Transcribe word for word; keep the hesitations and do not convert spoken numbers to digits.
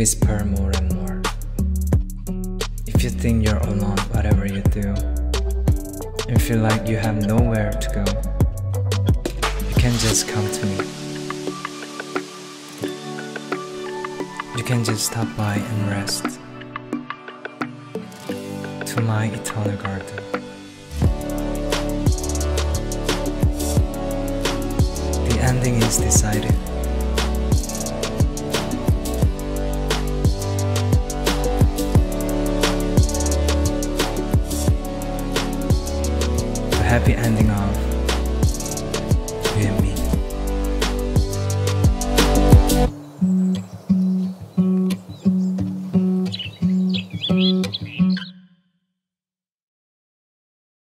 whisper more and more. If you think you're alone, whatever you do, and feel like you have nowhere to go, you can just come to me. You can just stop by and rest to my eternal garden. The ending is decided. The happy ending of you and me.